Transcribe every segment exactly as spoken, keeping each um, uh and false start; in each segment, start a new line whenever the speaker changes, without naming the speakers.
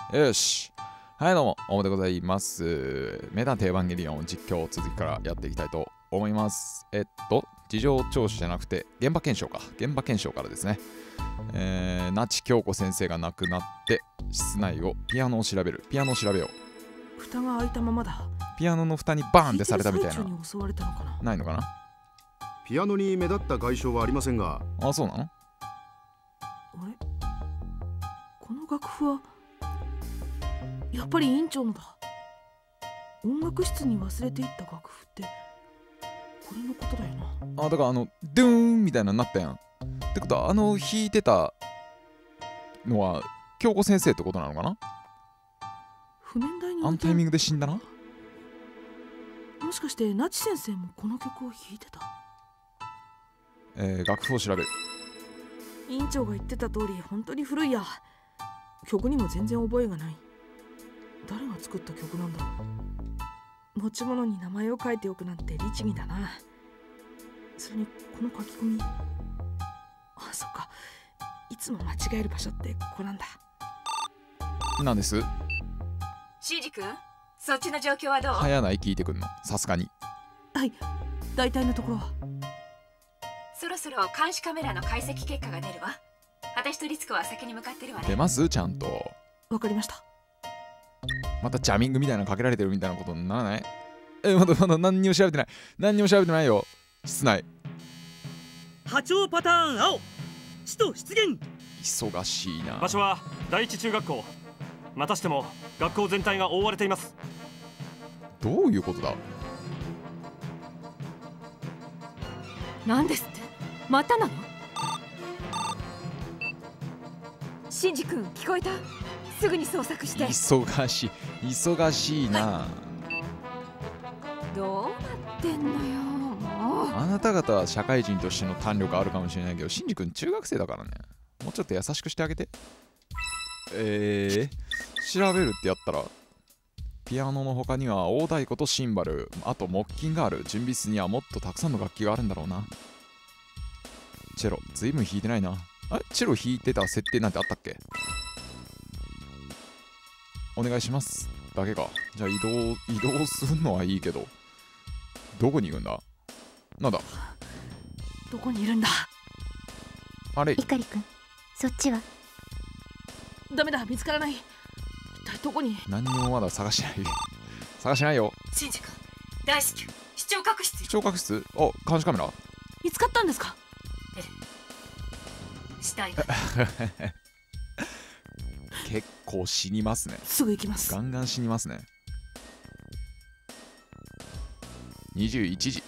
よし。はい、どうも、おもでございます。名探偵エヴァンゲリオン実況続きからやっていきたいと思います。えっと、事情聴取じゃなくて、現場検証か。現場検証からですね。えー、那智京子先生が亡くなって、室内をピアノを調べる。ピアノを調べよう。
蓋が開いたままだ。
ピアノの蓋にバーンってされたみたいな。
に襲われたのかな。
ないのかな。
ピアノに目立った外傷はありませんが。
あ、そうなの？
あれ、この楽譜はやっぱり院長のだ。音楽室に忘れていった楽譜ってこれのことだよな。
あ、だからあのドゥーンみたいなのになったやん。ってことはあの弾いてたのは京子先生ってことなのかな。
譜面台に
あのタイミングで死んだな。
もしかして那智先生もこの曲を弾いてた。
えー、楽譜を調べる。
院長が言ってた通り本当に古いや。曲にも全然覚えがない。誰が作った曲なんだろう。持ち物に名前を書いておくなんて律儀だな。それにこの書き込み、あ、そっか、いつも間違える場所ってここなんだ。
なんです。
シンジ君、そっちの状況はどう？
早ない聞いてくんの、さすがに。
はい、大体のところは。
そろそろ監視カメラの解析結果が出るわ。私と律子は先に向かってるわね。
出ますちゃんと。
わかりました。
またジャミングみたいなのかけられてるみたいなことにならない？え、まだまだ何にも調べてない。何にも調べてないよ。室内。
波長パターン青、使徒出現。
忙しいな。
場所は第一中学校。またしても学校全体が覆われています。
どういうことだ？
なんですって？またなの？シンジ君、聞こえた？すぐに捜索して。
忙しい忙しいな、はい、
どうなってんのよもう。
あなた方は社会人としての胆力あるかもしれないけど、シンジ君中学生だからね。もうちょっと優しくしてあげて。えー、調べるってやったらピアノの他には大太鼓とシンバル、あと木琴がある。準備室にはもっとたくさんの楽器があるんだろうな。チェロずいぶん弾いてないな。あれ、チェロ弾いてた設定なんてあったっけ？お願いしますだけか。じゃあ移動移動するのはいいけど、どこに行くんだ？なんだ？
どこにいるんだ？
あれ、
イカリ君、そっちは？
ダメだ、見つからない。一体どこに？
何にもまだ探しない探しないよ。
シンジ君、大至急視聴覚室。
視聴覚室？あ、監視カメラ
見つかったんですか？
ええ、死体が
結構死にますね。
すぐ行きます。
ガンガン死にますね。にじゅういちじ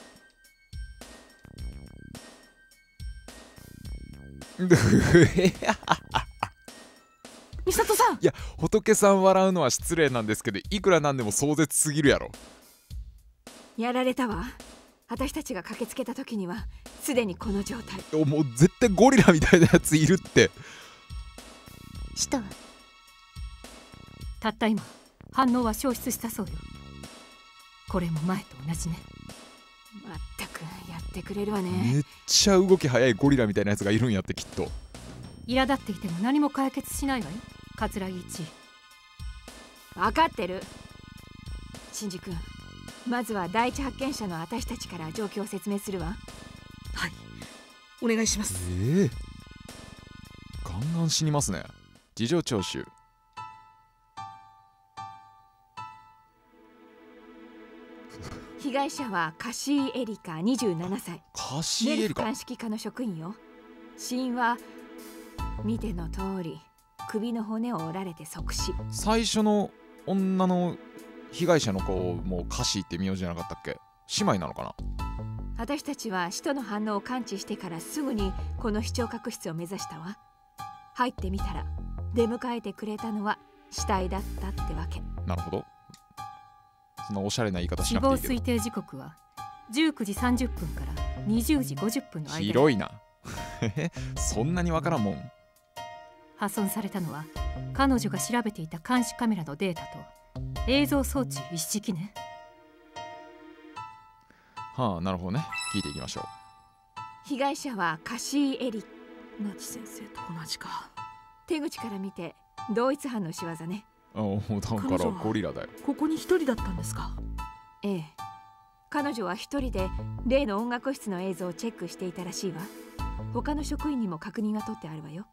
美里さん。
いや、仏さん笑うのは失礼なんですけど、いくらなんでも壮絶すぎるやろ。
やられたわ。私たちが駆けつけた時にはすでにこの状態。
もう絶対ゴリラみたいなやついるって。
使徒は？
たった今反応は消失したそうよ。これも前と同じね。まったくやってくれるわね。
めっちゃ動き早いゴリラみたいなやつがいるんやって、きっと。
苛立っていても何も解決しないわよ、桂木一。分かってる。シンジ君、まずは第一発見者の私たちから状況を説明するわ。
はい、お願いします。
ええー、ガンガン死にますね。事情聴取。
被害者はカシーエリカにじゅうななさい。
カシーエリカ？
鑑識課の職員よ。死因は見ての通り首の骨を折られて即死。
最初の女の被害者の子もカシーって名字じゃなかったっけ？姉妹なのかな？
私たちは使徒の反応を感知してからすぐにこの視聴覚室を目指したわ。入ってみたら出迎えてくれたのは死体だったってわけ。
なるほど。そんなおしゃれな言い方しなくていいけど。
死亡推定時刻はじゅうくじさんじゅっぷんからにじゅうじごじゅっぷんの間。
広いなそんなにわからんもん。
破損されたのは彼女が調べていた監視カメラのデータと映像装置一式ね。
はあ、なるほどね。聞いていきましょう。
被害者はカシーエリ
那智先生と同じか。
手口から見て同一犯の仕業ね。
おだからゴリラだよ。
ここに一人だったんですか？
ええ、彼女は一人で例の音楽室の映像をチェックしていたらしいわ。他の職員にも確認は取ってあるわよ。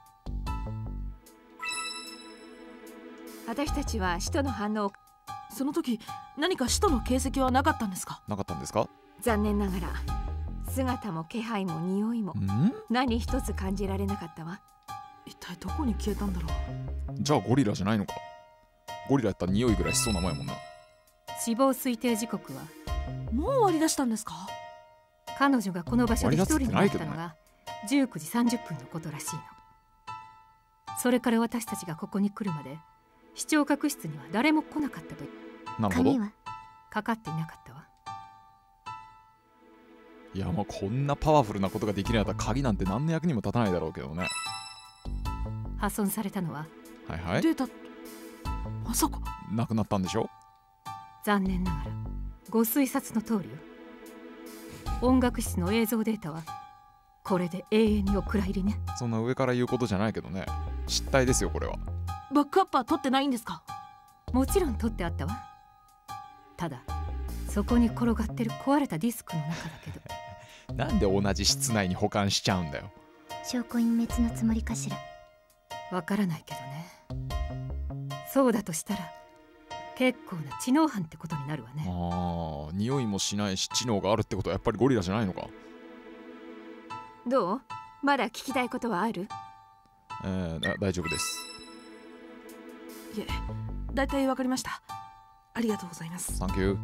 私たちは使徒の反応を。
その時何か使徒の形跡はなかったんですか？
なかったんですか？
残念ながら姿も気配も匂いも
ん
何一つ感じられなかったわ。
一体どこに消えたんだろう。
じゃあゴリラじゃないのか。ゴリラやったら匂いぐらいしそうなもんやもんな。
死亡推定時刻は
もう割り出したんですか？
彼女がこの場所で一人になったの
割り出せてないけど
がじゅうくじさんじゅっぷんのことらしいの。それから私たちがここに来るまで視聴覚室には誰も来なかったと。
なるほど。
鍵は
かかっていなかったわ。
いやまあこんなパワフルなことができるんやったら鍵なんて何の役にも立たないだろうけどね。
破損されたのは
はいはい。
データまさか。
なくなったんでしょ。
残念ながらご推察の通りよ。音楽室の映像データはこれで永遠にお蔵入りね。
そんな上から言うことじゃないけどね。失態ですよこれは。
バックアップは取ってないんですか？
もちろん取ってあったわ。ただそこに転がってる壊れたディスクの中だけど。
なんで同じ室内に保管しちゃうんだよ。
証拠隠滅のつもりかしら。
わからないけどね。そうだとしたら結構な知能犯ってことになるわね。
ああ、匂いもしないし知能があるってことはやっぱりゴリラじゃないのか。
どう？まだ聞きたいことはある？
えー、大丈夫です。
いえ、だいたいわかりました。ありがとうございます。
サンキュー。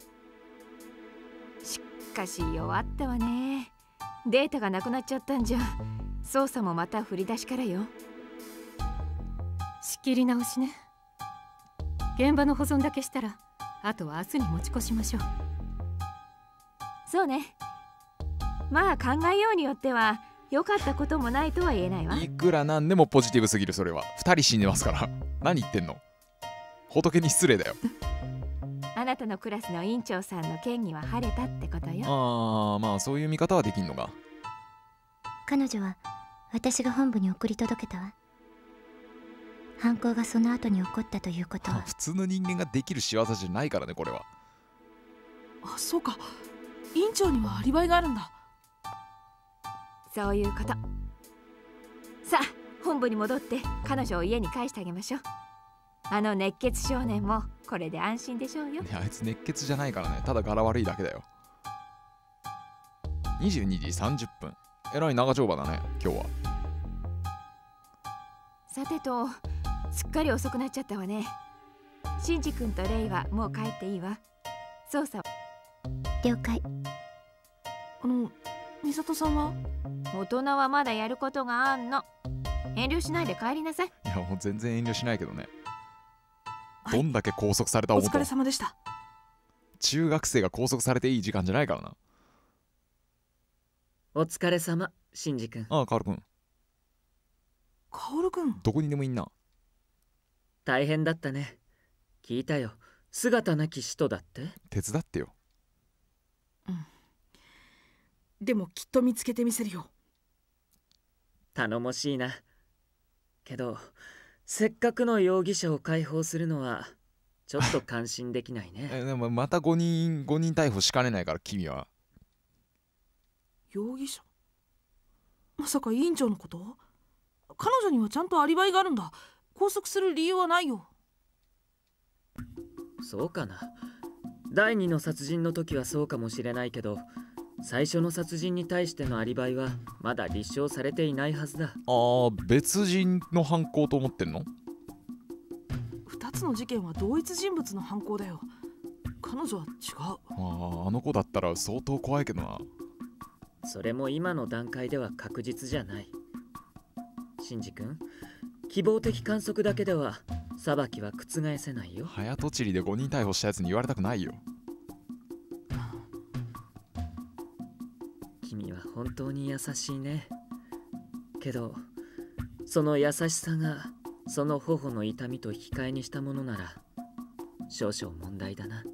しかし弱ったわね。データがなくなっちゃったんじゃ操作もまた振り出しからよ。仕切り直しね。現場の保存だけしたらあとは明日に持ち越しましょう。そうね。まあ考えようによっては良かったこともないとは言えないわ。
いくらなんでもポジティブすぎる。それはふたり死んでますから何言ってんの。仏に失礼だよ。
あなたのクラスの委員長さんの嫌疑は晴れたってことよ。
ああ、まあそういう見方はできんのか。
彼女は私が本部に送り届けたわ。犯行がその後に起こったということは
普通の人間ができる仕業じゃないからねこれは。
あ、そうか。委員長にはアリバイがあるんだ。
そういうこと。さあ本部に戻って彼女を家に帰してあげましょう。あの熱血少年もこれで安心でしょうよ。
いやあいつ熱血じゃないからね。ただ柄悪いだけだよ。にじゅうにじさんじゅっぷん。えらい長丁場だね今日は。
さてとすっかり遅くなっちゃったわね。シンジ君とレイはもう帰っていいわ。操作
了解。
あの、美里さんは？
大人はまだやることがあんの。遠慮しないで帰りなさい。
いやもう全然遠慮しないけどね。
はい、
どんだけ拘束された
お
思ったの。
疲れ様でした。
中学生が拘束されていい時間じゃないからな。
お疲れ様、シンジ君。
ああ、カール君。
カオル君。
どこにでもいんな。
大変だったね。聞いたよ。姿なき使徒だって。
手伝ってよ。
うん。でもきっと見つけてみせるよ。
頼もしいな。けどせっかくの容疑者を解放するのはちょっと感心できないね。
えでもまたごにんごにん逮捕しかねないから君は。
容疑者？まさか委員長のこと？彼女にはちゃんとアリバイがあるんだ。拘束する理由はないよ。
そうかな。第二の殺人の時はそうかもしれないけど、最初の殺人に対してのアリバイはまだ立証されていないはずだ。
ああ、別人の犯行と思ってんの？
ふたつの事件は同一人物の犯行だよ。彼女は違う。
ああ、あの子だったら相当怖いけどな。
それも今の段階では確実じゃない。シンジ君、希望的観測だけでは裁きは覆せないよ。
早とちりでごにん逮捕したやつに言われたくないよ。
君は本当に優しいね。けどその優しさがその頬の痛みと引き換えにしたものなら少々問題だな。
違う。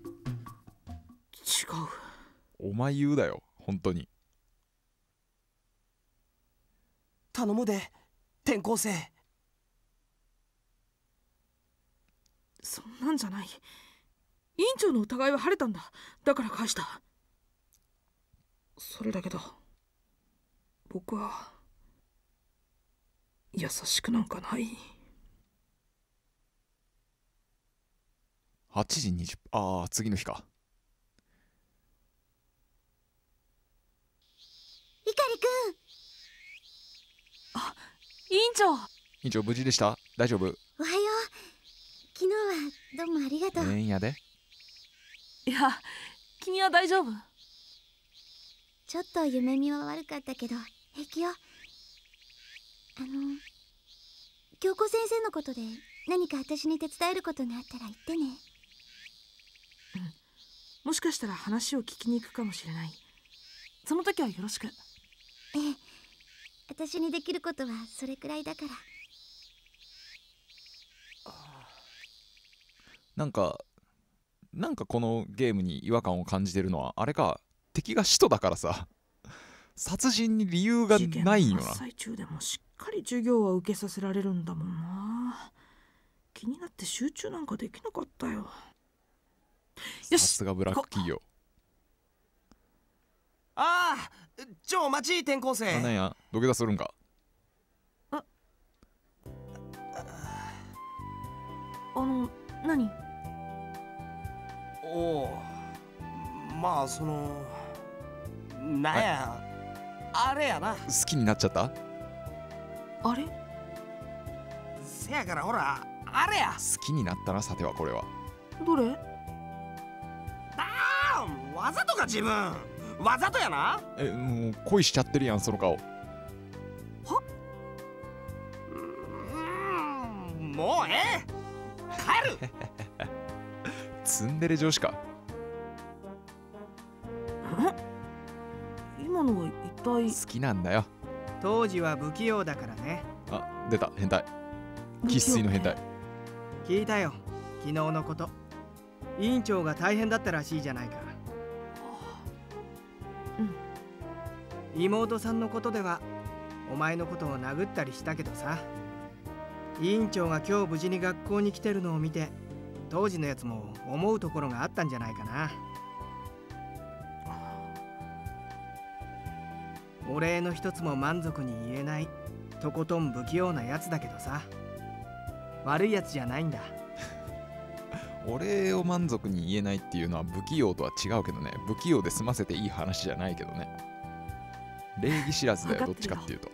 お前言うだよ本当に。
頼むで転校生。
そんなんじゃない。委員長の疑いは晴れたんだ。だから返した。それだけだ。僕は優しくなんかない。
はちじにじゅっぷん、ああ次の日か。
碇くん。
あ、委員長。
委員長無事でした？大丈夫？
おはよう。昨日はどうもありがとう。
ええんやで。
いや、君は大丈夫？
ちょっと夢見は悪かったけど平気よ。あの京子先生のことで何か私に手伝えることがあったら言ってね。
うん、もしかしたら話を聞きに行くかもしれない。その時はよろしく。
ええ、私にできることはそれくらいだから。
なんかなんかこのゲームに違和感を感じてるのはあれか、敵が使徒だからさ、殺人に理由がないんよな。
事件の真っ最中でもしっかり授業は受けさせられるんだもんな。気になって集中なんかできなかったよ。よし、
さすがブラック企業。
ああ、ちょお待ち転校生。
あ、なんや土下座するんか。
ああの何？
おお、まあそのなんや、あれやな。
好きになっちゃった？
あれ？
せやからほらあれや。
好きになったな、さてはこれは。
どれ？
あーわざとか自分わざとやな。
え、もう恋しちゃってるやんその顔。
は？うーん、もうええ、帰る。
ツンデレ上司か。
今のは一体？
好きなんだよ。
当時は不器用だからね。
あ、出た変態。生粋の変態。
聞いたよ、昨日のこと。委員長が大変だったらしいじゃないか。うん。妹さんのことではお前のことを殴ったりしたけどさ、委員長が今日無事に学校に来てるのを見て当時のやつも思うところがあったんじゃないかな。お礼の一つも満足に言えないとことん不器用なやつだけどさ、悪いやつじゃないんだ。
お礼を満足に言えないっていうのは不器用とは違うけどね。不器用で済ませていい話じゃないけどね。礼儀知らずだよ、どっちかっていうと。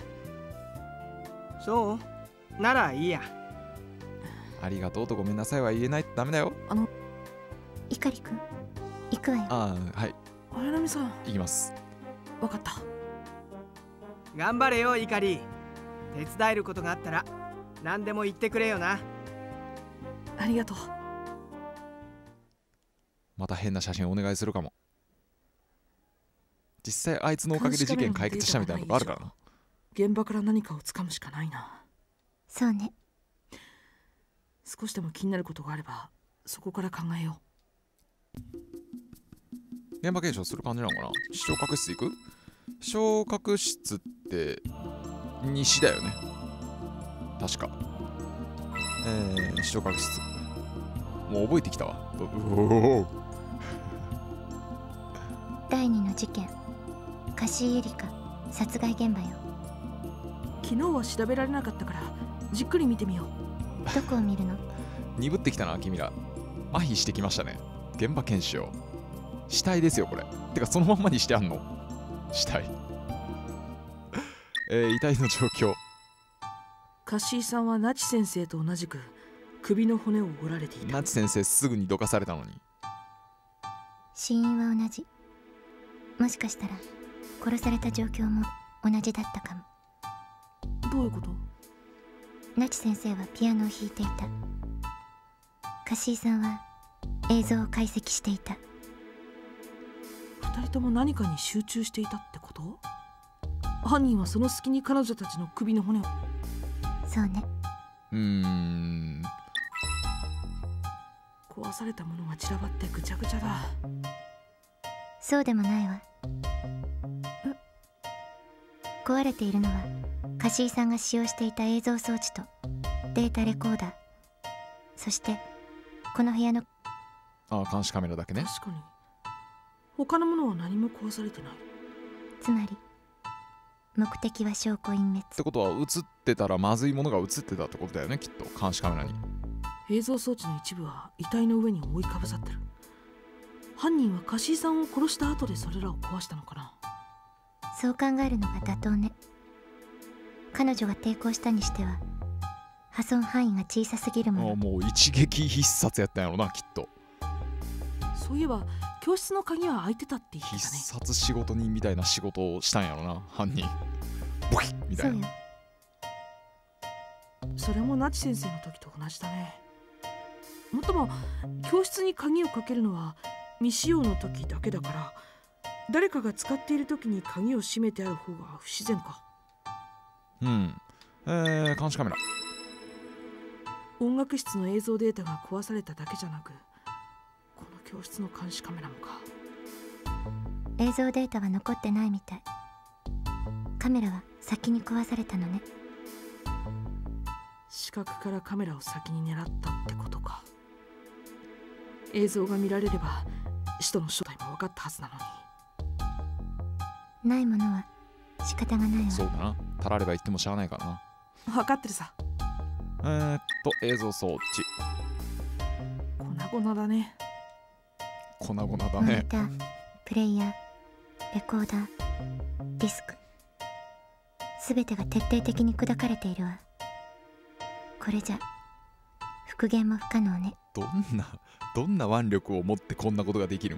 そうならいいや。
ありがとうとごめんなさいは言えないとダメだよ。
あの
碇くん行くわよ。
ああ、はい、
綾波さん。
行きます。
わかった。
頑張れよイカリ。手伝えることがあったら何でも言ってくれよな。
ありがとう。
また変な写真お願いするかも。実際あいつのおかげで事件解決したみたいなとこあるからな。
現場から何かをつかむしかないな。
そうね。
少しでも気になることがあればそこから考えよ
う。現場検証する感じなのかな。昇格室行く？昇格室って西だよね確か。えー、昇格室もう覚えてきたわ。おお
第二の事件、樫井絵里香殺害現場よ。
昨日は調べられなかったからじっくり見てみよ
う。どこを見るの？
鈍ってきたな君ら。麻痺してきましたね。現場検証死体ですよこれ。てかそのまんまにしてあんの死体。えー、遺体の状況。
樫井さんは那智先生と同じく首の骨を折られていた。
那智先生すぐにどかされたのに。
死因は同じ。もしかしたら殺された状況も同じだったかも。
どういうこと？
那智先生はピアノを弾いていた。樫井さんは映像を解析していた。
二人とも何かに集中していたってこと？犯人はその隙に彼女たちの首の骨を。
そうね。
うーん
壊されたものが散らばってぐちゃぐちゃだ。
そうでもないわ。壊れているのは樫井さんが使用していた映像装置とデータレコーダー、そしてこの部屋の。
ああ、監視カメラだけね。
確かに他のものは何も壊されてない。
つまり目的は証拠隠滅。
ってことは映ってたらまずいものが映ってたってことだよね、きっと監視カメラに。
映像装置の一部は遺体の上に覆いかぶさってる。犯人はカシーさんを殺した後でそれらを壊したのかな。
そう考えるのが妥当ね。彼女が抵抗したにしては破損範囲が小さすぎるもの。
ああ、もう一撃必殺やったんやろな、きっと。
そういえば教室の鍵は開いてたって言ってたね。
必殺仕事人みたいな仕事をしたんやろな、犯人。ボキッみたいな。
それもナチ先生の時と同じだね。もっとも教室に鍵をかけるのは未使用の時だけだから、誰かが使っている時に鍵を閉めてある方が不自然か。
うん。えー、監視カメラ。
音楽室の映像データが壊されただけじゃなく、この教室の監視カメラもか。
映像データは残ってないみたい。カメラは先に壊されたのね。
視覚からカメラを先に狙ったってことか。映像が見られれば使徒の正体も分かったはずなのに。
ないものは仕方がないわ。
そうだな、たられば言ってもしゃあないからな。
分かってるさ。
えー、っと映像装置
粉々だね。
粉々だ
モニ
ね。
ター、プレイヤー、レコーダー、ディスク、すべてが徹底的に砕かれているわ。これじゃ復元も不可能ね。
どんなどんな腕力を持ってこんなことができるん。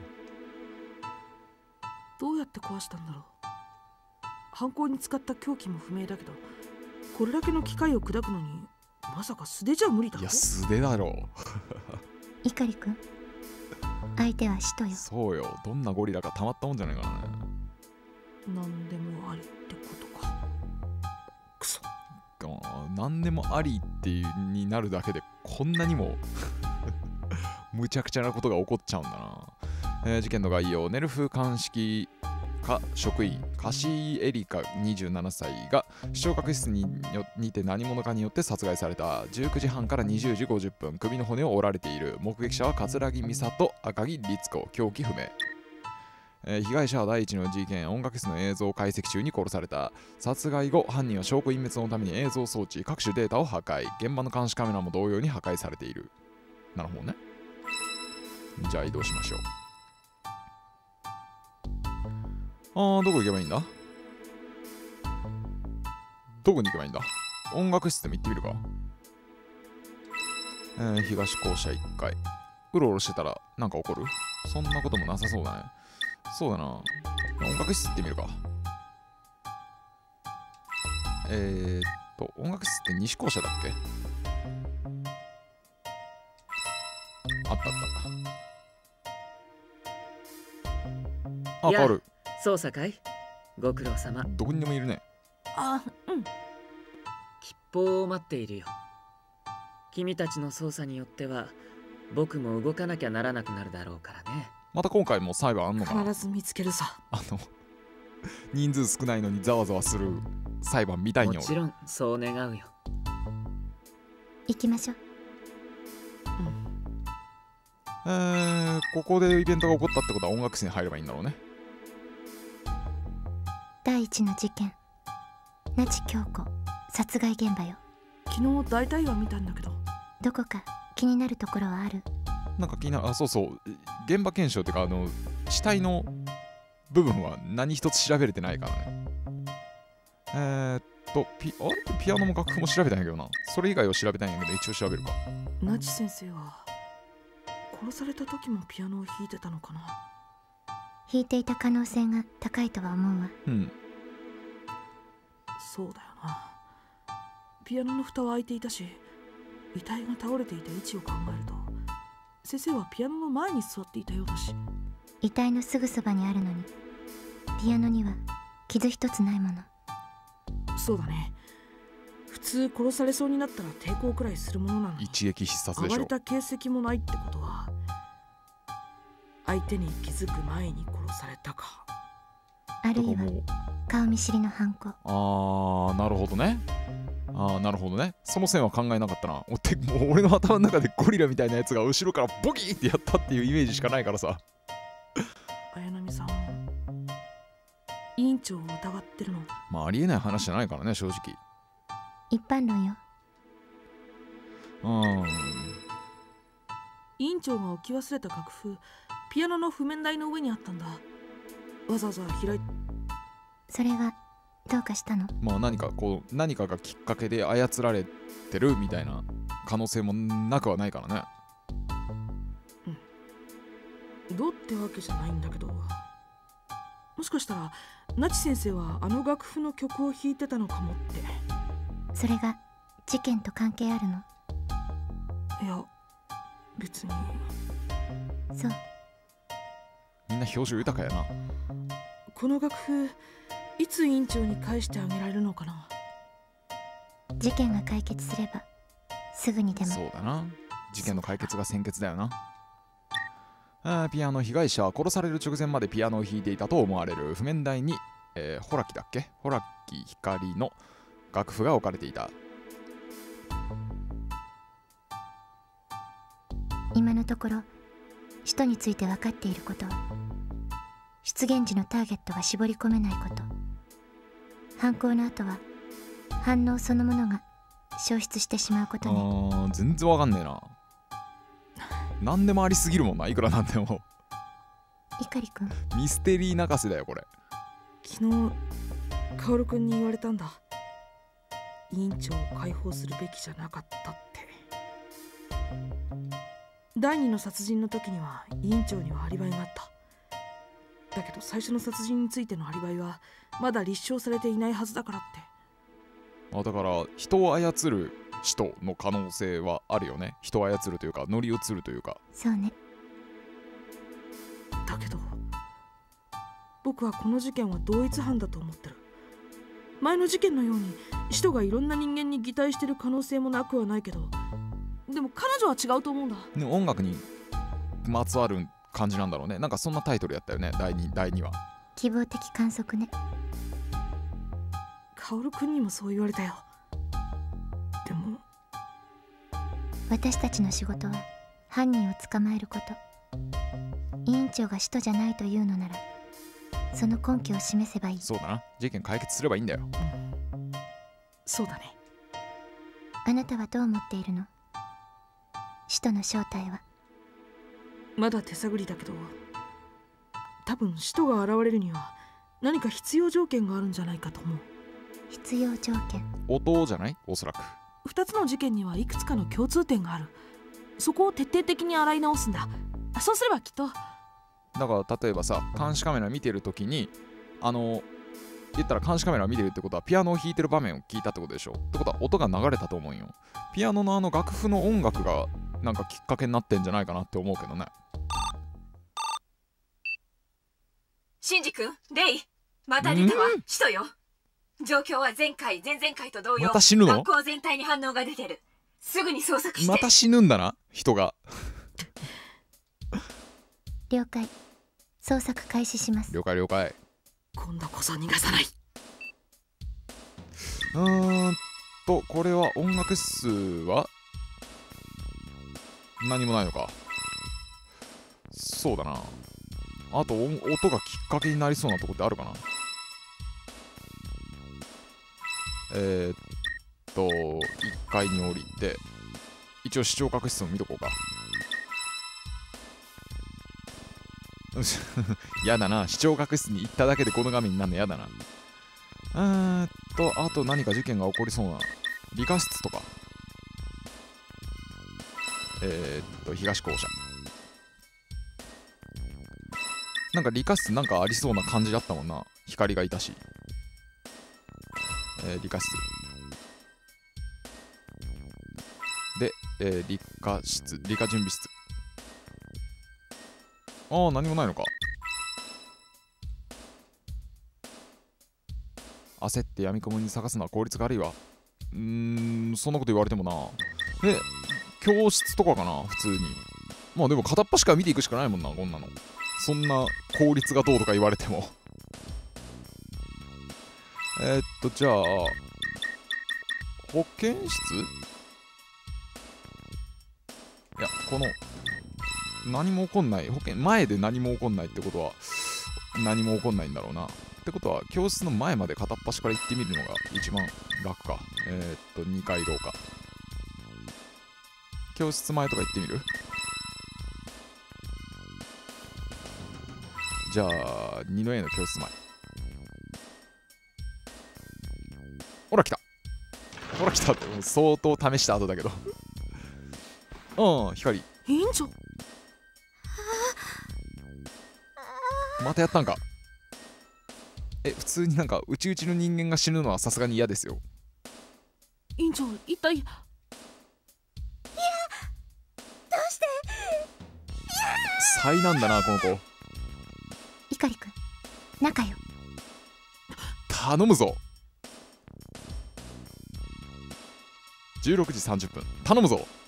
どうやって壊したんだろう。犯行に使った凶器も不明だけど、これだけの機械を砕くのにまさか素手じゃ無理だろ。
いや、素手だろう。
碇くん、相手は使徒よ。
そうよ、どんなゴリラかたまったもんじゃないからね。
何でもありってことか。クソ。
何でもありっていうになるだけでこんなにもむちゃくちゃなことが起こっちゃうんだな。えー、事件の概要。ネルフ鑑識課職員カシーエリカにじゅうななさいが視聴覚室によにて何者かによって殺害された。じゅうくじはんからにじゅうじごじゅっぷん、首の骨を折られている。目撃者は桂木美里、赤木律子、凶器不明。えー、被害者は第一の事件音楽室の映像解析中に殺された。殺害後、犯人は証拠隠滅のために映像装置各種データを破壊。現場の監視カメラも同様に破壊されている。なるほどね。じゃあ移動しましょう。あー、どこ行けばいいんだ。どこに行けばいいんだ。音楽室でも行ってみるか。えー、東校舎いっかい。うろうろしてたらなんか起こる？そんなこともなさそうだね。そうだな。音楽室行ってみるか。えー、っと、音楽室って西校舎だっけ？あったあった。あ、変わる。
捜査かい？ご苦労様。
どこにでもいるね。
あ、うん。
吉報を待っているよ。君たちの捜査によっては僕も動かなきゃならなくなるだろうからね。
また今回も裁判あんのかな。
必ず見つけるさ。
あの人数少ないのにざわざわする裁判みたいに。
もちろんそう願うよ。
行きましょう。
うん、えー、ここでイベントが起こったってことは音楽室に入ればいいんだろうね。
第一の事件、那智京子殺害現場よ。
昨日大体は見たんだけど、
どこか気になるところはある？
なんか気になる。あ、そうそう、現場検証っていうか、あの死体の部分は何一つ調べれてないからね。えー、っとピあれピアノも楽譜も調べたんやけどな。それ以外を調べたんやけど一応調べるか。
那智先生は殺された時もピアノを弾いてたのかな。
弾いていた可能性が高いとは思うわ。
うん、
そうだよな。ピアノの蓋は開いていたし、遺体が倒れていた位置を考えると先生はピアノの前に座っていたようだし。
遺体のすぐそばにあるのにピアノには傷一つないもの。
そうだね。普通殺されそうになったら抵抗くらいするものなのに
一撃必殺でしょ。
暴れた形跡もないってことは相手に気づく前に殺されたか。
あるいは
もう
顔見知りの犯行。
あーなるほどね。あーなるほどね。その線は考えなかったな。おてもう俺の頭の中でゴリラみたいなやつが後ろからボキーってやったっていうイメージしかないからさ。
綾波さん、委員長を疑ってるの？
まあありえない話じゃないからね、正直。
一般論よ。
うーん。
委員長が置き忘れた楽譜、ピアノの譜面台の上にあったんだ。わざわざ開い
それがどうかしたの？
まあ何かこう何かがきっかけで操られてるみたいな可能性もなくはないからね。
どうってわけじゃないんだけど、もしかしたら那智先生はあの楽譜の曲を弾いてたのかもって。
それが事件と関係あるの？
いや別に。
そう。
みんな表情豊かやな。
この楽譜いつ委員長に返してあげられるのかな。
事件が解決すればすぐにでも。
そうだな。事件の解決が先決だよな。あピアノ被害者は殺される直前までピアノを弾いていたと思われる譜面台に、えー、ホラキだっけホラキ光の楽譜が置かれていた。
今のところ使途について分かっていることは、出現時のターゲットが絞り込めないこと、犯行の後は反応そのものが消失してしまうことね。
あー全然わかんねえな。何でもありすぎるもんな、いくらなんでも。
碇くん、
ミステリー泣かせだよこれ。
昨日薫君に言われたんだ。委員長を解放するべきじゃなかったって。第二の殺人の時には委員長にはアリバイがあった。だけど最初の殺人についてのアリバイはまだ立証されていないはずだからって。
あだから人を操る人の可能性はあるよね。人を操るというか乗り移るというか。
そうね。
だけど僕はこの事件は同一犯だと思ってる。前の事件のように使徒がいろんな人間に擬態してる可能性もなくはないけど、でも彼女は違うと思うんだ。
ね、音楽にまつわる感じなんだろうね。なんかそんなタイトルやったよね、だいにだいには。
希望的観測ね。
薫君にもそう言われたよ。でも
私たちの仕事は犯人を捕まえること。委員長が使徒じゃないというのならその根拠を示せばいい。
そうだな、事件解決すればいいんだよ。
うん、そうだね。
あなたはどう思っているの？使徒の正体は。
まだ手探りだけど、多分使徒が現れるには何か必要条件があるんじゃないかと思う。
必要条件？
音じゃない？おそらく
ふたつの事件にはいくつかの共通点がある。そこを徹底的に洗い直すんだ。そうすればきっと。
だから例えばさ、監視カメラ見てるときにあの言ったら監視カメラを見てるってことはピアノを弾いてる場面を聞いたってことでしょ。ってことは音が流れたと思うんよ。ピアノのあの楽譜の音楽がなんかきっかけになってんじゃないかなって思うけどね。
シンジ君、レイ、また出たわ。使徒よ。状況は前回前々回と同様、
また死ぬの？
学校全体に反応が出てる。すぐに捜索して。
また死ぬんだな、人が。
了解。捜索開始します。
了解了解。
今度こそ逃がさない。
うーんとこれは音楽室は何もないのか。そうだな。あと音がきっかけになりそうなとこってあるかな。えー、っといっかいに降りて一応視聴覚室も見とこうか。やだな、視聴覚室に行っただけでこの画面になるのやだな。えーっとあと何か事件が起こりそうな理科室とか、えー、っと東校舎、なんか理科室なんかありそうな感じだったもんな。光がいたし、えー、理科室で、えー、理科室理科準備室。ああ何もないのか。焦って闇雲に探すのは効率が悪いわ。うーんそんなこと言われてもな。で教室とかかな普通に。まあでも片っ端から見ていくしかないもんなこんなの。そんな効率がどうとか言われてもえー、っとじゃあ保健室、いやこの何も起こんない保健前で何も起こんないってことは何も起こんないんだろうな。ってことは教室の前まで片っ端から行ってみるのが一番楽か。えー、っとにかい廊下、教室前とか行ってみる？じゃあ二の A の教室前。ほら来たほら来たってもう相当試した後だけどうん光
委員長、
またやったんか。え普通になんかうちうちの人間が死ぬのはさすがに嫌ですよ。
委員長一体。
どうして
災難だなこの子。
碇くん、中よ。
頼むぞ。じゅうろくじさんじゅっぷん頼むぞ。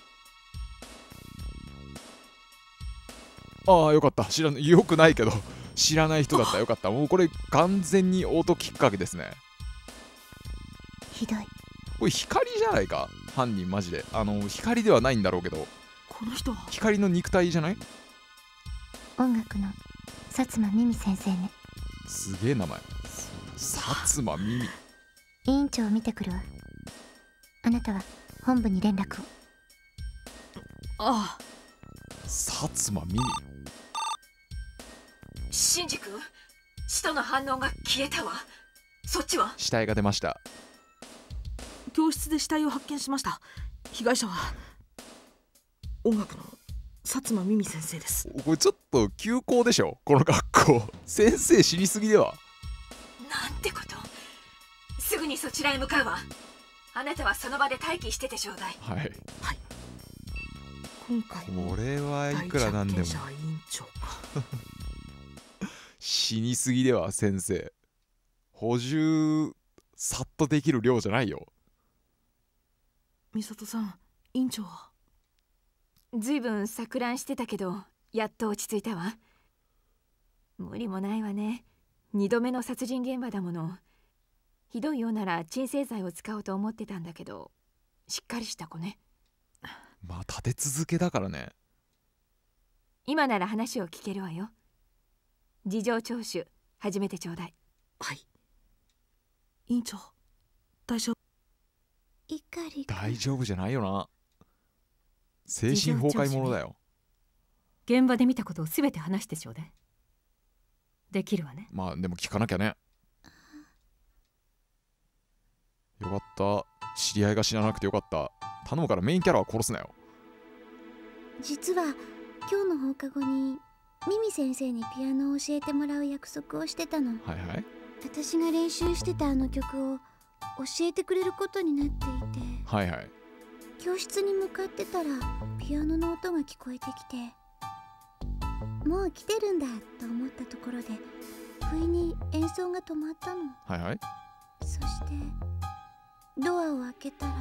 ああよかった。知らないよくないけど知らない人だったらよかった。もうこれ完全にオートきっかけですね。
ひどい。
これ光じゃないか犯人マジで。あの光ではないんだろうけど、
この人は
光の肉体じゃない？
音楽の薩摩美美先生ね。
すげえ名前。薩摩美美。
委員長を見てくるわ。あなたは本部に連絡を。
ああ、
薩摩美美。
シンジ君、使徒の反応が消えたわ。そっちは？
死体が出ました。
教室で死体を発見しました。被害者は音楽の薩摩美美先生です。
これちょっと休校でしょこの学校先生死にすぎでは。
なんてこと。すぐにそちらへ向かうわ。あなたはその場で待機しててちょうだい。
はい、
はい、今回
これはいくらなんでも
第一発見者は委員長か
死にすぎでは先生。補充さっとできる量じゃないよ。
美里さん、委員長は？
ずいぶん錯乱してたけどやっと落ち着いたわ。無理もないわね。二度目の殺人現場だもの。ひどいようなら鎮静剤を使おうと思ってたんだけど、しっかりした子ね。
まあ立て続けだからね。
今なら話を聞けるわよ。事情聴取始めてちょうだい。
はい。委員長、大丈夫？
碇
大丈夫じゃないよな。精神崩壊者だよ。
現場で見たことをすべて話してちょうだい。できるわね。
まあでも聞かなきゃね。よかった。知り合いが死ななくてよかった。頼むからメインキャラは殺すなよ。
実は今日の放課後にミミ先生にピアノを教えてもらう約束をしてたの。
はいはい。
私が練習してたあの曲を教えてくれることになっていて、
はいはい。
教室に向かってたらピアノの音が聞こえてきて、もう来てるんだと思ったところで不意に演奏が止まったの。
はいはい。
そしてドアを開けたら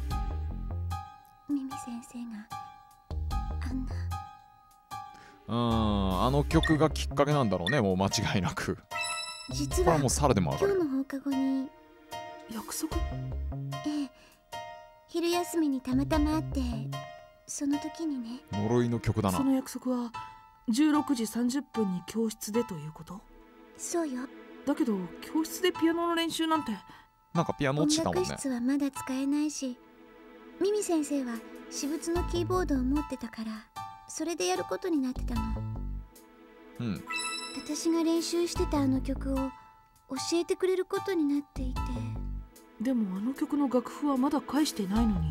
ミミ先生があんな。
うーん、あの曲がきっかけなんだろうね、もう間違いなく。
実は
これはもう猿でもわかる。
今日の放課後に
約束？
ええ、昼休みにたまたま会って、その時にね。
呪いの曲だな。
その約束はじゅうろくじさんじゅっぷんに教室でということ？
そうよ。
だけど教室でピアノの練習なんて。
なんかピアノ落ちたもんね。
音楽室はまだ使えないし、ミミ先生は私物のキーボードを持ってたから、それでやることになってたの。
うん。
私が練習してたあの曲を教えてくれることになっていて。
でもあの曲の楽譜はまだ返してないのに。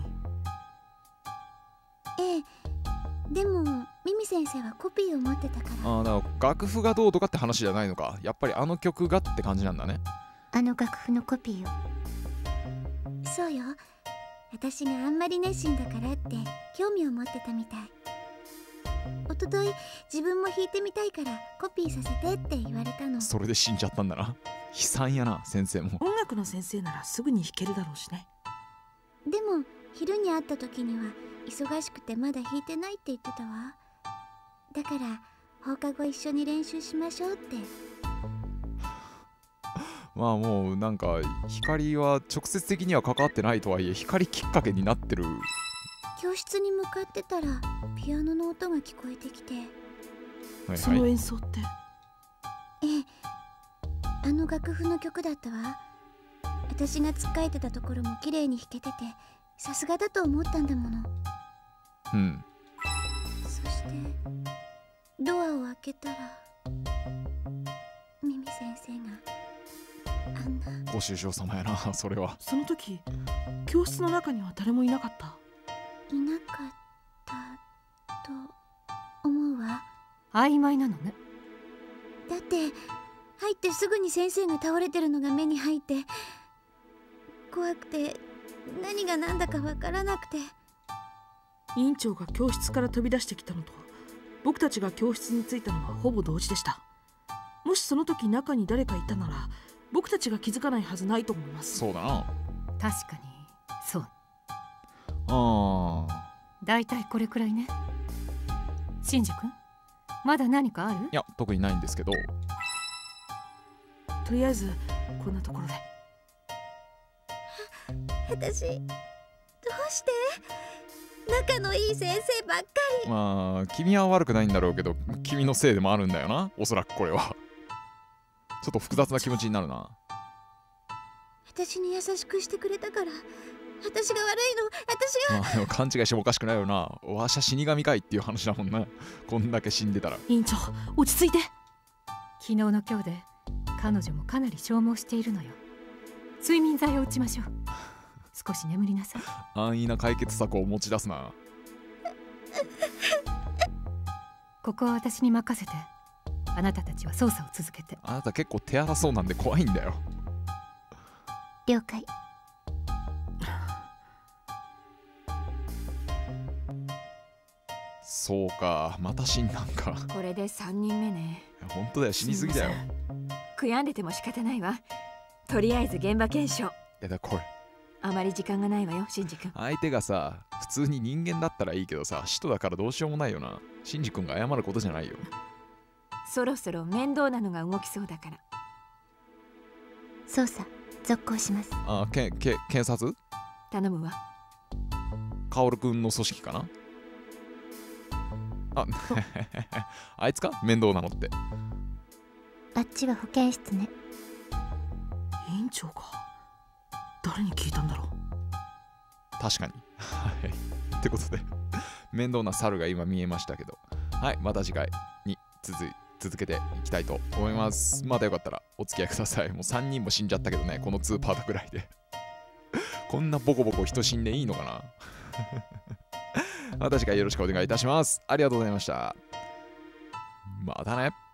ええ、でもミミ先生はコピーを持ってたから。
ああ、だから楽譜がどうとかって話じゃないのか。やっぱりあの曲がって感じなんだね。
あの楽譜のコピーを。そうよ。私があんまり熱心だからって興味を持ってたみたい。おととい自分も弾いてみたいからコピーさせてって言われたの。
それで死んじゃったんだな。悲惨やな、先生も。
音楽の先生ならすぐに弾けるだろうしね。
でも昼に会った時には忙しくてまだ弾いてないって言ってたわ。だから放課後一緒に練習しましょうって。
まあもうなんか光は直接的には関わってないとはいえ光きっかけになってる。
教室に向かってたらピアノの音が聞こえてきて、はい
はい、その演奏って？
ええ、あの楽譜の曲だったわ。私がつっかえてたところも綺麗に弾けてて、さすがだと思ったんだもの。
うん。
そしてドアを開けたらミミ先生があんな。
ご愁傷様やな。それは
その時教室の中には誰もいなかった？
いなかったと思うわ。
曖昧なのね。
だって入ってすぐに先生が倒れてるのが目に入って、怖くて何が何だかわからなくて。
委員長が教室から飛び出してきたのと僕たちが教室に着いたのはほぼ同時でした。もしその時中に誰かいたなら僕たちが気づかないはずないと思います。
そうだな。
確かにそう。
ああ、
だいたいこれくらいね。シンジ君、まだ何かある？
いや特にないんですけど、
とりあえずこんなところで。
私どうして仲のいい先生ばっかり。
まあ君は悪くないんだろうけど、君のせいでもあるんだよな、おそらくこれは。ちょっと複雑な気持ちになるな。
私に優しくしてくれたから私が悪いの。私が。
まあでも勘違いしてもおかしくないよな。わしゃ死神かいっていう話だもんな。こんだけ死んでたら。
委員長落ち着いて。
昨日の今日で彼女もかなり消耗しているのよ。睡眠剤を打ちましょう。少し眠りなさい。
安易な解決策を持ち出すな。
ここは私に任せて、あなたたちは捜査を続けて。
あなた結構手荒そうなんで怖いんだよ。
了解。
そうか、また死んだんか。
これでさんにんめね。
本当だよ、死にすぎだよ。
悔やんでても仕方ないわ。とりあえず現場検証。い
やだこれ
あまり時間がないわよ、シンジ君。
相手がさ、普通に人間だったらいいけどさ、使徒だからどうしようもないよな。シンジ君が謝ることじゃないよ。
そろそろ面倒なのが動きそうだから。
捜査続行します。
あ、けけ検察
頼むわ。
カオル君の組織かな。ああいつか面倒なのって。
あっちは保健室ね。
委員長か。誰に聞いたんだろう。
確かに。はいってことで面倒な猿が今見えましたけど、はい、また次回に続い続けていきたいと思います。またよかったらお付き合いください。もうさんにんも死んじゃったけどね、このにパートぐらいでこんなボコボコ人死んでいいのかなまた次回よろしくお願いいたします。ありがとうございました。またね。